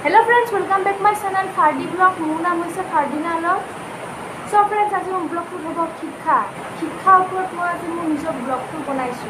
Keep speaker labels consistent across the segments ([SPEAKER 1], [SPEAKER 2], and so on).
[SPEAKER 1] Hello friends, welcome back my channel फार्डी blog. मोर नाम है फार्डिना आलम। सो फ्रेंड्स, आज मोर ब्लॉग हम शिक्षा ऊपर मैं आज मोर निज ब्लॉग बनाइছোঁ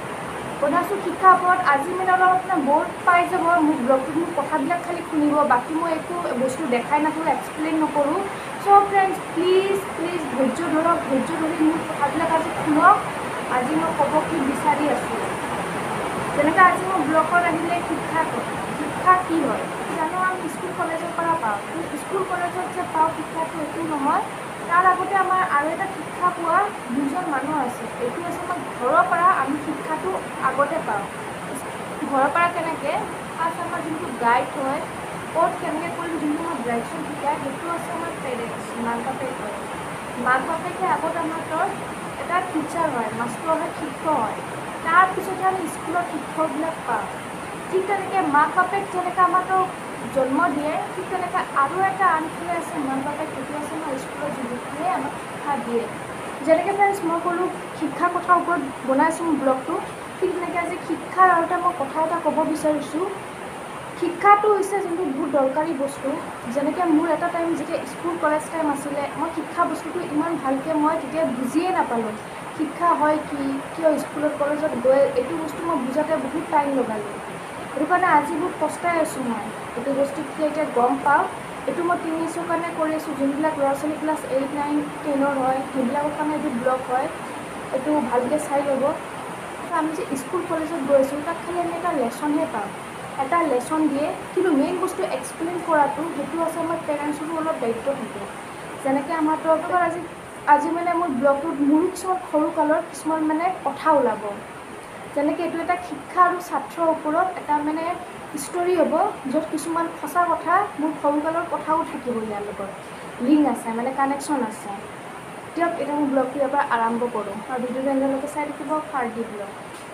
[SPEAKER 1] शिक्षार ऊपर। आज मैं अलग बोर्ड पाई जब मोर ब्लॉग मोर कथाबिल खाली शुनिब, बाकी मैं एक बस्तु देखाई नाथो, एक्सप्लेन नकरों। सो फ्रेंड्स, प्लीज प्लीज धैर्य धरक, धैर्य धरि मोर कथाबिल आज शुनक। आज मैं कब कि विचारि आছোঁ जेनेका आज मोर ब्लॉगत आहिले शिक्षा कि है जानो आम स्कूल कलेजर पर पाँ। स्कूल कलेजत जो पाँ शिक्षा ये नहय, तार आगते आमार आरो एटा शिक्षा पा दुजन मानुह आछे। एटु आछे आमार घৰৰ পৰা आमी शिक्षाটো আগতে पाँ। घৰৰ পৰা केनेके फार्स्ट आमार जोनটো गाइड হয়, ক'ত केनेके কৰিম जोनটো आमार डाइरेक्शन शिकाय, সেইটো আছে आमार पेरेंट्स, माक बापेक হয়। माक बापेके আগত आमार तर এটা টিচাৰ হয়, মাষ্টৰ হয়, শিক্ষক হয়। तार पिछते आम स्कूल शिक्षकबिल पाँ। ठीक तरीके माक बापेक जेनेका आमार जन्म दिए, ठीक तरीके और एक आनफाले आछे माक बापेक, সেইটো आछे आमार स्कूल जोगेदिए आमाक शिक्षा दिए। जेनेके फ्रेंड्स मैं कलो शिक्षा कथार ऊपर बनाइছোঁ मोर ब्लगটো, ठीक तरीके आज शिक्षार और मैं कथा एटा कब विचारिছোঁ। शिक्षाটো হৈছে जोनটো बहुत दरकारी बस्तु। जेनेके मोर एटा टाइम जेতিয়া स्कूल कलेज टाइम आছিলে, मैं शिक्षा बस्तुটো इमान भालके मैं तेতিয়া बुझिए नापाলোঁ। शिक्षा है कि क्यों स्कूल कलेजत गए यू बस्तु मैं बुझाते बहुत टाइम लगालो। ये कारण आज बहुत पस्ताई आছোঁ मैं यू बस्तु क्या गम पाँ। यू मैं 3 बছৰ कारण कर जोनबिल लड़ा छोली क्लास 8, 9, 10 है कारण ये ब्लग है, यू भालके चाई लब। आम जो स्कूल कलेजत गई तक खाली आम एट लेसन पाँ, एट लेसन दिए, कि मेन बस्तु एक्सप्लेन करातो आमार पेरेंट्सरो अलग दायित्व थाके। जेनेके आमार तो आज मैं मोर ब्लगत मोर किसान सरू कालर किसान माने कथा ओलाब, जेनेके एटु एटा शिक्षा और छात्र ऊपर एटा माने स्टोरी हम, जत किछुमान सचा कथा मोर सरू कालर कथाओ थाकिब, यार लगत लिंक आछे, माने कानेक्शन आछे। दियक एटा मोर ब्लगটো यार পৰা आरम्भ करूँ और भिडिओ एंडলৈকে চাই থাকিব फार्डी ब्लग।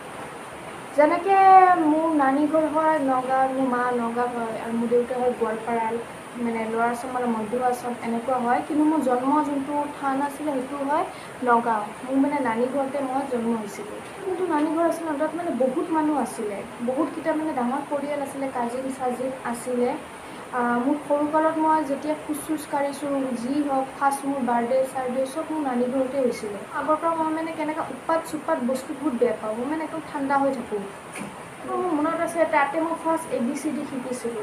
[SPEAKER 1] जेनेके मोर नानी घर है नगाँव, मोर मा नगाँव है और मोर देउता है गोवालपारा, माने लड़ा आसाम मध्य आसाम एनेकुवा है। कि मोर जन्म जो थान आছিলে সেইটো है नगाँव। मोर माने नानी घरते मैं जन्म होइছিলোঁ। किन्तु नानी घर आছিলে तात माने बहुत मानुह आছিলে, बहुत किटा माने डाঙर परियाल आছিলে, काजिन साजिन आছিলে। मोर सरू कालत मैं जेतिया खोज चोज काढ़िছোঁ जी हक फार्स्ट मोर बार्थडे सार्थडे सब मोर नानी घरते होइছিলে। आगर पर मैं माने केनेका उत्पात सुपात बस्तु बहुत बेया पाওঁ, मैं माने एकदम ठंडा हो थाकों। मोर मनत आछे ताते मैं फार्स्ट ABCD शिकिছিলোঁ।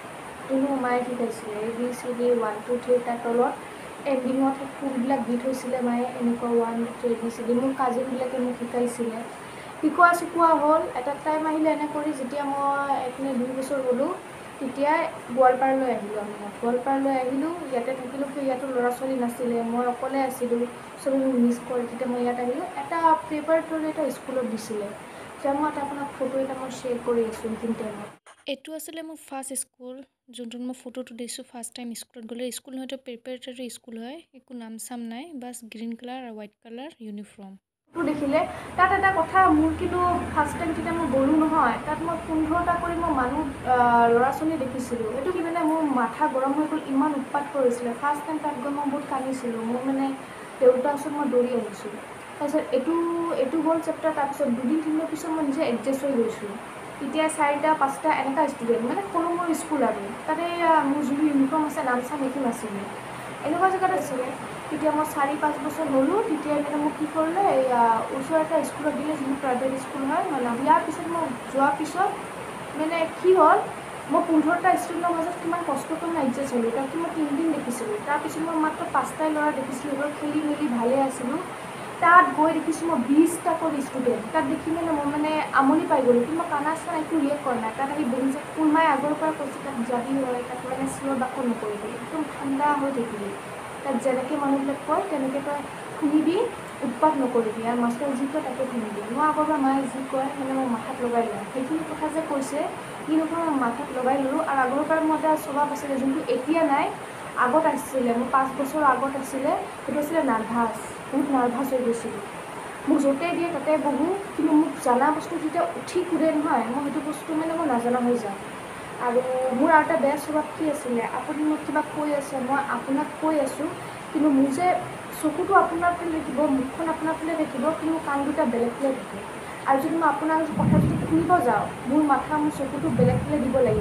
[SPEAKER 1] मोर माये शिकाइছিলে ABCD 1 2 3 तार तलत एंडिंगत फुलबिल गीत होइছিলে माये एनेकुवा 1 2 3 ABCD। मोर काजिनबिलाके मोक शिकाइছিলে, शिकोৱা शिकोৱা हल। एटा टाइम आहिले एने करि जेतिया मैं 1 নে 2 বছৰ हलो तेतिया गोवालपाराলৈ আহিলোঁ। আমি गोवालपाराলৈ আহিলোঁ, ইয়াতে থাকিলোঁ। ইয়াতো लड़ा छोली नाছিলে, मैं अकले आছিলোঁ, सबै মোক मिस करे। तेतिया मैं ইয়াত আহিলোঁ, एटा प्रिपारेटरी एटा स्कूलत दिছিলে, जे मैं आपनाक फटो एटा मैं शेयर करि आছোঁ সেইখিনি टाइमत। एटू आছিলে मोर फार्स्ट स्कूल जोनटोत मैं फटोटो दिছোঁ फार्स्ट टाइम स्कूलत गले। स्कूल हयतो प्रिपारेटरी स्कूल है, एकো नाम साम नाई, बस ग्रीन कलर और व्हाइट कलर यूनिफर्म। तो देखिले तात एटा कथा मोर किन्तु फार्स्ट टाइम जेतिया मैं गलो নহয়, तात मैं 15টা কৰি मैं मानुह लड़ा छोली देखिছিলোঁ। एटू कि माने मोर माथा गरम हो गल, इमान उत्पात करिছিলে। फार्स्ट टाइम तात गई मैं बहुत कान्दिছিলোঁ। मोर माने देउतार ओचৰত मैं दौरि आहिছোঁ। तारपिছত एटू हल चेप्टार। तारपिছত 2-3 दिन पिছত मैं निजे एडजास्ट हो गइছোঁ। इतना 4টা 5টা एनेका स्टूडेंट माने सरू मोर स्कूल और ताते मोर जो यूनिफर्म आछे नाम चाम एकো नाছিলে, एनेकुवा जगत आছিলে। तेतिया मैं 4-5 বছৰ हलो, तेतिया माने मोक कि करले ओचर एटा स्कूलत दिले, जो प्राइवेट स्कूल है। माने दियार पिছত मैं जोৱাৰ पिছত माने कि हल, मैं 15টা स्टूडेंटर मजत किमान कष्ट कर एडजास्ट हलो। ताकि मैं 3 दिन देखिছিলোঁ। तारपिছত मैं मात्र 5টাই लड़ा देखिছিলোঁ, खेली मेली भाले आছিলোঁ। तात गई देखिছোঁ मैं 20টাকৈ स्टूडेंट। तात देखि माने मैं माने आमनि पाई गलो, कि मैं काना चाना एक रिएक्ट কৰা নাই। तात आহি बहिছে, कोनबाই आगर पर कैसे तात जाबि है, तात माने चिঞৰ बाखर नकरिबि, एकदम ठंडा हो থাকিবি। तात जेनेके मानुहबिलाक कय तेनेके तय शुनिबि, उत्पात नकरिबि, और मास्टर जी कय ताके शुनिबि। मैं आगर पर माये जी कय माने मैं माथात लगाई लওঁ। সেইখিনি কথা যে কৈছে ই নহয় मैं माथात लगाई लলোঁ। और आगर पर मैं এটা স্বভাव आছিলে जोनটো এতিয়া নাই, আগত आছিলে। मैं 5 বছৰ আগত आছিলে, সেইটো आছিলে नार्भास। बहुत नार्भास हो গৈছিলোঁ। মোক য'তে দিয়ে তাতে বহো, কিন্তু মোক জানা বস্তু যেতিয়া উঠি ঘূৰে নহয়, মই সেইটো বস্তু মানে মই নাজানা হৈ যাওঁ। আৰু মোৰ আৰু এটা বেয়া স্বভাৱ কি আছিলে, আপুনি মোক কিবা কৈ আছে, মই আপোনাক কৈ আছোঁ, কিন্তু মোৰ যে চকুটো আপোনাৰ ফালে থাকিব, মুখখন আপোনাৰ ফালে থাকিব, কিন্তু কাণ দুটা বেলেগ ফালে থাকে। আৰু যদি মই আপোনাৰ কথা যদি শুনিব যাওঁ, মোৰ মাথা মোৰ চকুটো বেলেগ ফালে দিব লাগিব।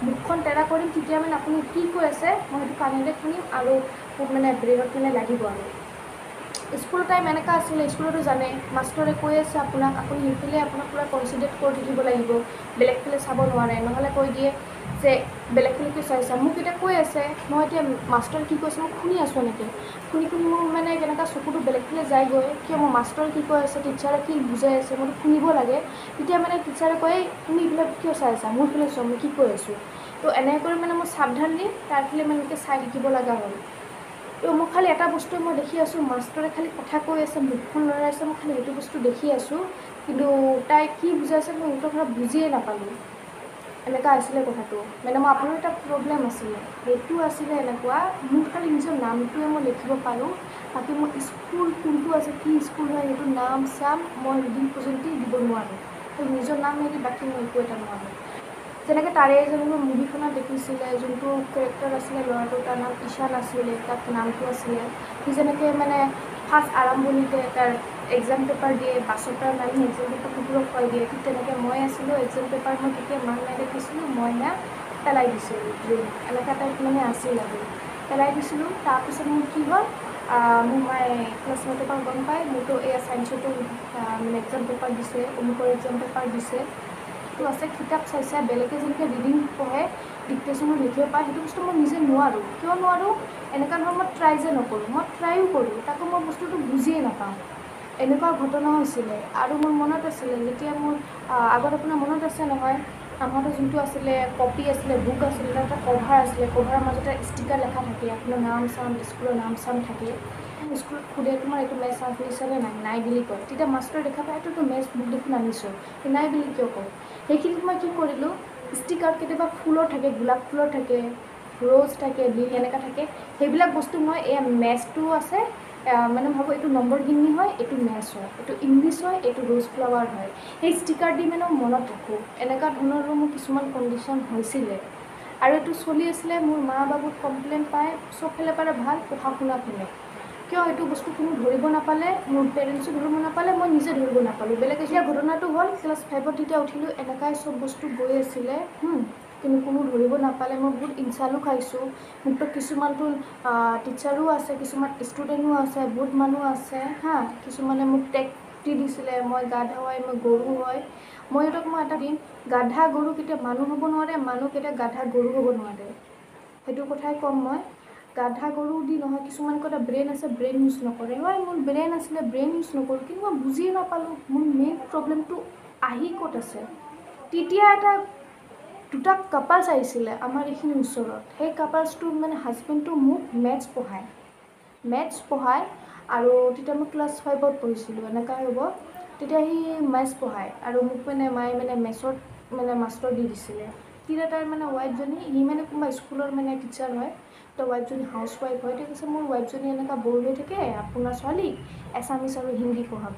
[SPEAKER 1] মুখখন তেৰা কৰিম তেতিয়া মানে আপুনি কি কৈ আছে মই সেইটো কাণেৰে শুনিম আৰু মোক মানে ব্ৰেইনত মানে লাগিব আৰু স্কুল টাইম এনেকুৱা আছিলে স্কুলতো জানে মাষ্টৰে কৈ আছে আপোনাক আপুনি সেইফালে আপোনাক পূৰা কনচিডাৰেট কৰি থাকিব লাগিব বেলেগফালে চাব নোৱাৰে নহ'লে কৈ দিয়ে যে বেলেগফালে কি চাইছা মোক এতিয়া কৈ আছে মই এতিয়া মাষ্টৰে কি কৈছে মই শুনি আছোঁ এনেকৈ শুনি মোৰ মানে কেনেকুৱা চকুটো বেলেগফালে যায়গৈ কিয় মই মাষ্টৰে কি কৈ আছে টিচাৰে কি বুজাই আছে মইতো শুনিব লাগে তেতিয়া মানে টিচাৰে কয় তুমি এইফালে কিয় চাই আছা মোৰ ফালে চোৱা মই কি কৈ আছোঁ তো এনেকৈ কৰি মানে মই সাৱধানলি তাৰফালে মানে এনেকৈ চাই থাকিব লগা হ'ল তো মই খালি এটা বস্তু মই দেখি আছোঁ মাষ্টৰে খালি কথা কৈ আছে মুখখন লৰাই আছে মই খালি সেইটো বস্তু দেখি আছোঁ কিন্তু তাই কি বুজাইছে মই উত্তৰ কথা বুজিয়ে নাপালোঁ এনেকুৱা আছিলে কথাটো মানে মই আপোনাৰ এটা প্ৰব্লেম আছিলে সেইটো আছিলে এনেকুৱা মোৰ খালি নিজৰ নামটোৱে মই লিখিব পাৰোঁ বাকী মই স্কুল কোনটো আছে কি স্কুল হয় সেইটো নাম চাম মই ৰিডিং পৰ্যন্ত দিব নোৱাৰোঁ তো নিজৰ নাম এৰি বাকী মই একো এটা নোৱাৰোঁ যেনেকৈ তাৰে এজনী মই মুভিখনত দেখিছিলে যোনটো কেৰেক্টাৰ আছিলে ল'ৰাটো তাৰ নাম ঈশান আছিলে তাত নামটো আছিলে সি যেনেকৈ মানে ফাৰ্ষ্ট আৰম্ভণিতে তাৰ এক্সাম পেপাৰ দিয়ে বাছৰ পৰা নামি এক্সাম পেপাৰ কুকুৰক খুৱাই দিয়ে ঠিক তেনেকৈ মই আছিলোঁ এক্সাম পেপাৰ মই কেতিয়া মান নাই দেখিছিলোঁ মই সেয়া পেলাই দিছিলোঁ এনেকুৱা টাইপ মানে আছিল আৰু পেলাই দিছিলোঁ তাৰপিছত মোৰ কি হ'ল মোৰ মায়ে ক্লাছমেটৰ পৰা গম পায় মোৰতো এয়া ছায়েন্সতো মানে এক্সাম পেপাৰ দিছে অমুকৰ এক্সাম পেপাৰ দিছে তো আছে কিতাপ চাইছে বেলেগে যেনেকৈ ৰিডিং পঢ়ে ডিক্টেশ্যনত লিখিব পাৰে সেইটো বস্তু মই নিজে নোৱাৰোঁ কিয় নোৱাৰোঁ এনেকুৱা ধৰণৰ মই ট্ৰাই যে নকৰোঁ মই ট্ৰাইও কৰোঁ তাকো মই বস্তুটো বুজিয়ে নাপাওঁ এনেকুৱা ঘটনা হৈছিলে আৰু মোৰ মনত আছিলে যেতিয়া মোৰ আগত আপোনাৰ মনত আছে নহয় আমাৰতো যোনটো আছিলে কপি আছিলে বুক আছিলে তাত এটা কভাৰ আছিলে কভাৰৰ মাজতে ষ্টিকাৰ লেখা থাকে আপোনাৰ নাম চাম স্কুলৰ নাম চাম থাকে স্কুলত সোধে তোমাৰ এইটো মেথছ আনিছেনে নাই বুলি কয় তেতিয়া মাষ্টৰে দেখা পায় এইটোতো মেথছ বুক দেখোন আনিছোঁ নাই বুলি কিয় কয় সেইখিনিত মই কি কৰিলোঁ ষ্টিকাৰত কেতিয়াবা ফুলৰ থাকে গোলাপ ফুলৰ থাকে ৰ'জ থাকে লিলি এনেকুৱা থাকে সেইবিলাক বস্তু মই এয়া মেথছটো আছে মানে ভাবোঁ এইটো নম্বৰগিনি হয় এইটো মেথছ হয় এইটো ইংলিছ হয় এইটো ৰ'জ ফ্লাৱাৰ হয় সেই ষ্টিকাৰ দি মানে মনত ৰাখোঁ এনেকুৱা ধৰণৰো মোৰ কিছুমান কণ্ডিশ্যন হৈছিলে আৰু এইটো চলি আছিলে মোৰ মা বাবুত কমপ্লেইন পায় চবফালে পাৰে ভাল পঢ়া শুনা শুনে কিয় এইটো বস্তু কোনো ধৰিব নাপালে মোৰ পেৰেণ্টছো ধৰিব নাপালে মই নিজে ধৰিব নাপালোঁ বেলেগ এতিয়া ঘটনাটো হ'ল ক্লাছ 5ত তেতিয়া উঠিলোঁ এনেকুৱাই চব বস্তু গৈ আছিলে কিন্তু কোনো ধৰিব নাপালে মই বহুত ইনচালো খাইছোঁ মোকতো কিছুমানতো টিচাৰো আছে কিছুমান ষ্টুডেণ্টো আছে বহুত মানুহ আছে কিছুমানে মোক টেগ দি দিছিলে মই গাধা হয় মই গৰু হয় মই সিহঁতক মই এটা দিম গাধা গৰু কেতিয়া মানুহ হ'ব নোৱাৰে মানুহ কেতিয়া গাধা গৰু হ'ব নোৱাৰে সেইটো কথাই ক'ম মই গাধা গৰু দি নহয় কিছুমান কথা ব্ৰেইন আছে ব্ৰেইন ইউজ নকৰে হয় মোৰ ব্ৰেইন আছিলে ব্ৰেইন ইউজ নকৰোঁ কিন্তু মই বুজিয়ে নাপালোঁ মোৰ মেইন প্ৰব্লেমটো আহি ক'ত আছে তেতিয়া এটা দুটা কাপালছ আহিছিলে আমাৰ এইখিনি ওচৰত সেই কাপালছটো মানে হাজবেণ্ডটো মোক মেথছ পঢ়ায় আৰু তেতিয়া মই ক্লাছ 5ত পঢ়িছিলোঁ এনেকুৱাই হ'ব তেতিয়া সি মেথছ পঢ়ায় আৰু মোক মানে মায়ে মানে মেথছত মানে মাষ্টৰ দি দিছিলে তেতিয়া তাৰ মানে ৱাইফজনী সি মানে কোনোবা স্কুলৰ মানে টিচাৰ হয় তো ৱাইফজনী হাউচ ৱাইফ হয় ঠিক আছে মোৰ ৱাইফজনী এনেকুৱা ব'ৰ হৈ থাকে আপোনাৰ ছোৱালীক এছামিছ আৰু হিন্দী পঢ়াব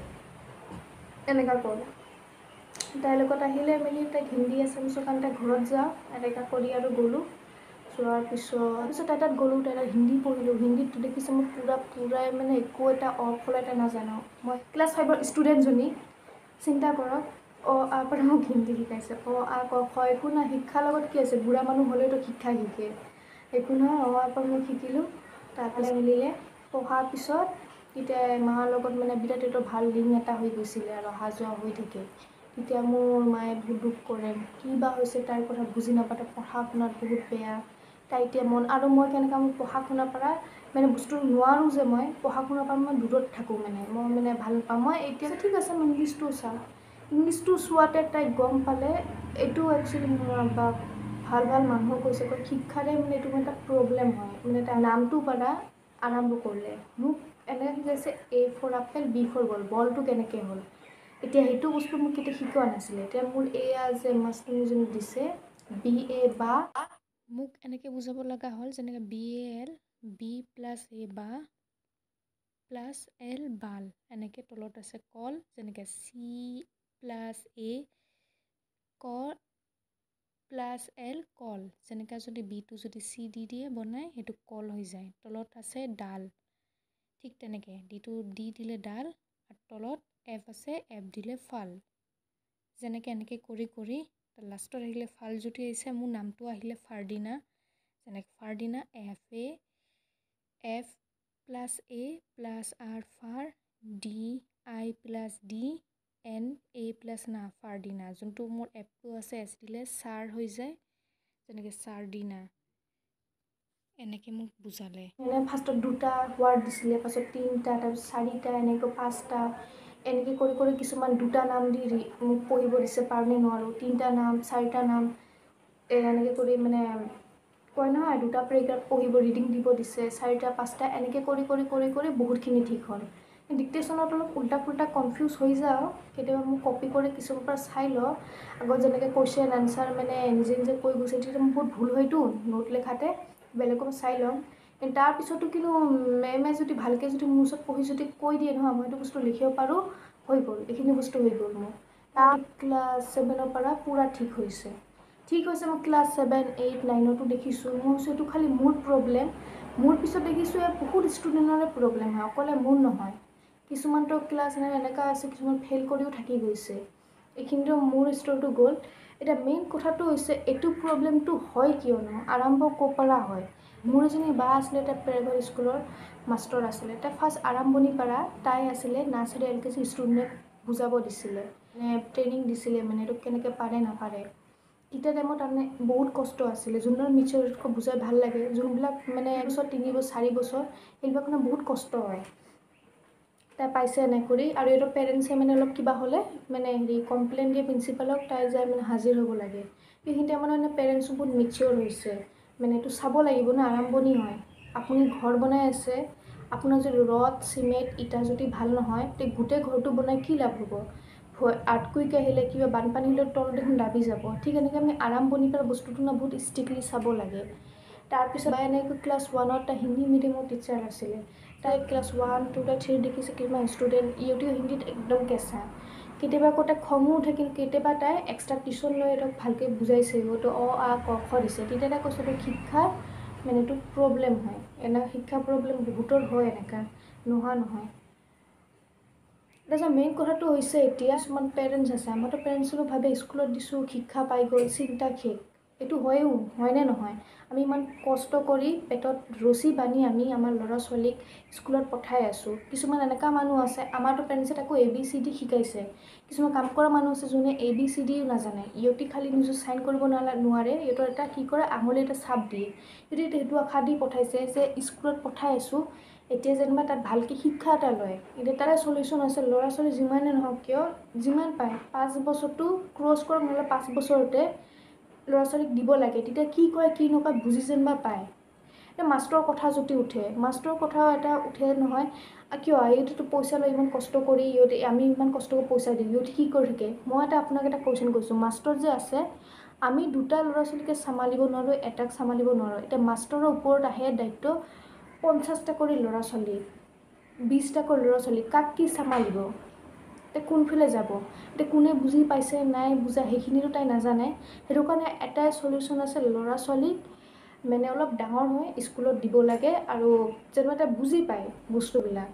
[SPEAKER 1] এনেকুৱা কৰে তাইৰ লগত আহিলে মেলি তাইক হিন্দী এছামিছৰ কাৰণে তাই ঘৰত যাওঁ এনেকুৱা কৰি আৰু গ'লোঁ যোৱাৰ পিছত তাই তাত গ'লোঁ তাই তাত হিন্দী পঢ়িলোঁ হিন্দীত দেখিছে মোক পূৰাই মানে একো এটা অফল এটা নাজানো মই ক্লাছ 5ৰ ষ্টুডেণ্টজনী চিন্তা কৰক পৰা মোক হিন্দী শিকাইছে ক খ একো নাই শিক্ষাৰ লগত কি আছে বুঢ়া মানুহ হ'লেওতো শিক্ষা শিকে একো নহয় পৰা মই শিকিলোঁ তাৰপিছত মিলিলে পঢ়াৰ পিছত তেতিয়া মাৰ লগত মানে বিৰাট এটা ভাল লিংক এটা হৈ গৈছিলে আৰু অহা যোৱা হৈ থাকে তেতিয়া মোৰ মায়ে বহুত দুখ কৰে কি বা হৈছে তাইৰ কথা বুজি নাপাতে পঢ়া শুনাত বহুত বেয়া তাই এতিয়া আৰু মই কেনেকুৱা মোৰ পঢ়া শুনাৰ পৰা মানে বস্তু নোৱাৰোঁ যে মই পঢ়া শুনাৰ পৰা মই দূৰত থাকোঁ মানে মই মানে ভাল পাওঁ মই এতিয়া ঠিক আছে মই ইংলিছটো চাওঁ ইংলিছটো চোৱাতে তাই গম পালে এইটো একচুৱেলি বা ভাল মানুহ কৈছে শিক্ষাৰে মানে এইটো মানে এটা প্ৰব্লেম হয় মানে তাৰ নামটো পৰা আৰম্ভ কৰিলে মোক এনেকৈ শিকাইছে A for apple B for বলটো কেনেকৈ হ'ল এতিয়া সেইটো বস্তু মোক কেতিয়া শিকোৱা নাছিলে এতিয়া মোৰ এয়া যে মাষ্টৰনীজনী দিছে BA বা মোক এনেকৈ বুজাব লগা হ'ল যেনেকৈ BAL B + A বা + L বাল এনেকৈ তলত আছে কল যেনেকৈ C + A ক + L কল যেনেকৈ যদি বিটো যদি C দি দিয়ে বনাই সেইটো কল হৈ যায় তলত আছে ডাল ঠিক তেনেকৈ ডিটো D দিলে ডাল আৰু তলত F আছে F দিলে ফাল যেনেকৈ এনেকৈ কৰি
[SPEAKER 2] লাষ্টত আহিলে ফাল জুতি আহিছে মোৰ নামটো আহিলে ফাৰ্ডিনা যেনেকৈ ফাৰ্ডিনা F + A + R ফাৰ DI+D N A+ না ফাৰ্ডিনা যোনটো মোৰ এপটো আছে এছ দিলে ছাৰ হৈ যায় যেনেকৈ ছাৰ্ডিনা এনেকৈ মোক বুজালে
[SPEAKER 1] ফাৰ্ষ্টত 2টা ৱাৰ্ড দিছিলে পাছত 3টা তাৰপিছত 4টা এনেকৈ 5টা এনেকৈ কৰি কিছুমান 2টা নাম দি মোক পঢ়িব দিছে পাৰোঁ নে নোৱাৰোঁ 3টা নাম 4টা নাম এনেকৈ কৰি মানে কয় নহয় 2টা পেৰেগ্ৰাফ পঢ়িব ৰিডিং দিব দিছে 4টা 5টা এনেকৈ কৰি বহুতখিনি ঠিক হ'ল ডিক্টেশ্যনত অলপ উল্টা পুল্টা কনফিউজ হৈ যাওঁ কেতিয়াবা মোক কপি কৰি কিছুমানৰ পৰা চাই লওঁ আগত যেনেকৈ কুৱেশ্যন আনচাৰ মানে নিজে নিজে কৈ গৈছে তেতিয়া মোৰ বহুত ভুল হয়তো নোট লেখাতে বেলেগক চাই ল'ম কিন্তু তাৰপিছতো কিন্তু মেমে যদি ভালকৈ যদি মোৰ ওচৰত পঢ়ি যদি কৈ দিয়ে নহয় মই এইটো বস্তু লিখিব পাৰোঁ হৈ গ'ল এইখিনি বস্তু হৈ গ'ল মোৰ তাৰ ক্লাছ 7ৰ পৰা পূৰা ঠিক হৈছে মই ক্লাছ 7, 8, 9তো দেখিছোঁ মোৰ এইটো খালি মোৰ প্ৰব্লেম মোৰ পিছত দেখিছোঁ বহুত ষ্টুডেণ্টৰে প্ৰব্লেম হয় অকলে মোৰ নহয় কিছুমানতো ক্লাছ এনেকুৱা আছে কিছুমান ফেইল কৰিও থাকি গৈছে এইখিনিতো মোৰ ষ্টৰিটো গ'ল এতিয়া মেইন কথাটো হৈছে এইটো প্ৰব্লেমটো হয় কিয়নো আৰম্ভ ক'ৰ পৰা হয় মোৰ এজনী বা আছিলে এটা প্ৰাইভেট স্কুলৰ মাষ্টৰ আছিলে তাই ফাৰ্ষ্ট আৰম্ভণিৰ পৰা তাই আছিলে নাৰ্চাৰী LKG ষ্টুডেণ্টক বুজাব দিছিলে মানে ট্ৰেইনিং দিছিলে মানে এইটো কেনেকৈ পাৰে নাপাৰে তেতিয়া টাইমত তাৰমানে বহুত কষ্ট আছিলে যোনবিলাক মেচিয়ৰতকৈ বুজাই ভাল লাগে যোনবিলাক মানে 1 বছৰ 3 বছৰ 4 বছৰ সেইবিলাক মানে বহুত কষ্ট হয় তাই পাইছে এনে কৰি আৰু এইটো পেৰেণ্টছে মানে অলপ কিবা হ'লে মানে কমপ্লেইন দিয়ে প্ৰিন্সিপালক তাই যায় মানে হাজিৰ হ'ব লাগে সেইখিনি টাইমত মানে পেৰেণ্টছো বহুত মেচিয়ৰ হৈছে মানে এইটো চাব লাগিব ন আৰম্ভণি হয় আপুনি ঘৰ বনাই আছে আপোনাৰ যদি ৰড চিমেণ্ট ইটা যদি ভাল নহয় তে গোটেই ঘৰটো বনাই কি লাভ হ'ব আৰ্টকুইক আহিলে কিবা বানপানী হ'লে তল দেখোন দাবি যাব ঠিক এনেকৈ আমি আৰম্ভণিৰ পৰা বস্তুটো না বহুত ষ্ট্ৰিক্টলি চাব লাগে তাৰপিছত বাই এনেকৈ ক্লাছ 1ত তাই হিন্দী মিডিয়ামৰ টিচাৰ আছিলে তাই ক্লাছ 1, 2, 3 দেখিছে কিছুমান ষ্টুডেণ্ট ইহঁতেও হিন্দীত একদম কেঁচা কেতিয়াবা আকৌ তাই খঙো উঠে কিন্তু কেতিয়াবা তাই এক্সট্ৰা টিউশ্যন লৈ এইটো ভালকৈ বুজাইছে এইটো আ ক খ দিছে তেতিয়া তাই কৈছে শিক্ষাৰ মানে এইটো প্ৰব্লেম হয় শিক্ষা প্ৰব্লেম বহুতৰ হয় এনেকুৱা নোহোৱা নহয় তাৰপিছত মেইন কথাটো হৈছে এতিয়া কিছুমান পেৰেণ্টছ আছে আমাৰতো পেৰেণ্টছৰো ভাবে স্কুলত দিছোঁ শিক্ষা পাই গ'ল চিন্তা শেষ এইটো হয়নে নহয় আমি ইমান কষ্ট কৰি পেটত ৰছী বান্ধি আমি আমাৰ ল'ৰা ছোৱালীক স্কুলত পঠাই আছোঁ কিছুমান এনেকুৱা মানুহ আছে আমাৰতো পেৰেণ্টছে তাকো ABCD শিকাইছে কিছুমান কাম কৰা মানুহ আছে যোনে ABCDও নাজানে ইহঁতি খালি নিজৰ চাইন কৰিব নোৱাৰে ইহঁতৰ এটা কি কৰে আঙুলি এটা চাপ দিয়ে ইহঁতি সেইটো আশা দি পঠাইছে যে স্কুলত পঠাই আছোঁ এতিয়া যেনিবা তাত ভালকৈ শিক্ষা এটা লয় এতিয়া তাৰে চলিউশ্যন আছে ল'ৰা ছোৱালী যিমানে নহওক কিয় যিমান পায় 5 বছৰটো ক্ৰছ কৰক নহ'লে 5 বছৰতে ল'ৰা ছোৱালীক দিব লাগে তেতিয়া কি কয় কি নকয় বুজি যেনিবা পায় এতিয়া মাষ্টৰৰ কথা যদি উঠে মাষ্টৰৰ কথা এটা উঠে নহয় কিয় ইহঁতেতো পইচা লৈ ইমান কষ্ট কৰি আমি ইমান কষ্ট কৰি পইচা দিওঁ ইহঁতে কি কৰি থাকে মই আপোনাক এটা কুৱেশ্যন কৈছোঁ মাষ্টৰ যে আছে আমি 2টা ল'ৰা ছোৱালীকে চম্ভালিব নোৱাৰোঁ এটাক চম্ভালিব নোৱাৰোঁ এতিয়া মাষ্টৰৰ ওপৰত আহে দায়িত্ব 50টা কৰি ল'ৰা ছোৱালী 20টা কৰি ল'ৰা ছোৱালী কাক কি চম্ভালিব এতিয়া কোনফালে যাব এতিয়া কোনে বুজি পাইছে নাই বুজা সেইখিনিতো তাই নাজানে সেইটো কাৰণে এটাই চলিউশ্যন আছে ল'ৰা ছোৱালীক মানে অলপ ডাঙৰ হৈ স্কুলত দিব লাগে আৰু যেনিবা তাই বুজি পায় বস্তুবিলাক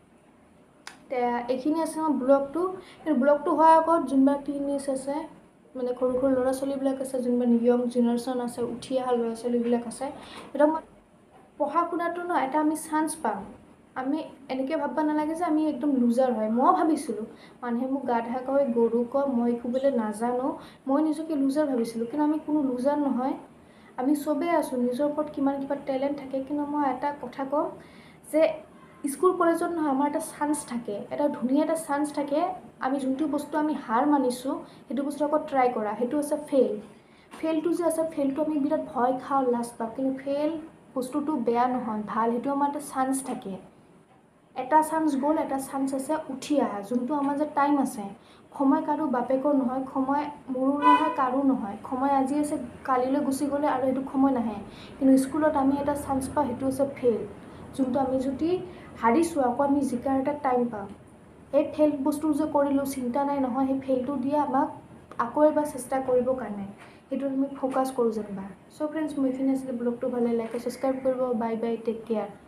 [SPEAKER 1] এতিয়া এইখিনি আছে আমাৰ ব্লগটো কিন্তু ব্লগটো হোৱাৰ আগত যোনবিলাক টিনেজ আছে মানে সৰু সৰু ল'ৰা ছোৱালীবিলাক আছে যোনবিলাক য়ং জেনেৰেশ্যন আছে উঠি অহা ল'ৰা ছোৱালীবিলাক আছে সিহঁতক পঢ়া শুনাটো এটা আমি চান্স পাওঁ আমি এনেকৈ ভাবিব নালাগে যে আমি একদম লুজাৰ হয় মই ভাবিছিলোঁ মানুহে মোক গাধা কয় গৰু কয় মই একো বোলে নাজানো মই নিজকে লুজাৰ ভাবিছিলোঁ কিন্তু আমি কোনো লুজাৰ নহয় আমি চবেই আছোঁ নিজৰ ওপৰত কিমান কিবা টেলেণ্ট থাকে কিন্তু মই এটা কথা কওঁ যে স্কুল কলেজত নহয় আমাৰ এটা চান্স থাকে এটা ধুনীয়া এটা চান্স থাকে আমি যোনটো বস্তু আমি হাৰ মানিছোঁ সেইটো বস্তু আকৌ ট্ৰাই কৰা সেইটো আছে ফেইলটো যে আছে ফেইলটো আমি বিৰাট ভয় খাওঁ লাজ পাওঁ কিন্তু ফেইল বস্তুটো বেয়া নহয় ভাল সেইটো আমাৰ এটা চান্স থাকে এটা চান্স গ'ল এটা চান্স আছে উঠি অহা যোনটো আমাৰ যে টাইম আছে সময় কাৰো বাপেকৰ নহয় সময় মোৰো নহয় কাৰো নহয় সময় আজি আছে কালিলৈ গুচি গ'লে আৰু সেইটো সময় নাহে কিন্তু স্কুলত আমি এটা চান্স পাওঁ সেইটো আছে ফেইল যোনটো আমি যদি হাৰিছোঁ আকৌ আমি জিকাৰ এটা টাইম পাওঁ এই ফেইল বস্তু যে কৰিলোঁ চিন্তা নাই নহয় সেই ফেইলটো দিয়ে আমাক আকৌ এবাৰ চেষ্টা কৰিবৰ কাৰণে সেইটো আমি ফ'কাছ কৰোঁ যেনিবা চ' ফ্ৰেণ্ডছ মোৰ এইখিনি আছিলে ব্লগটো ভালে লাগে ছাবস্ক্ৰাইব কৰিব বাই বাই টেক কেয়াৰ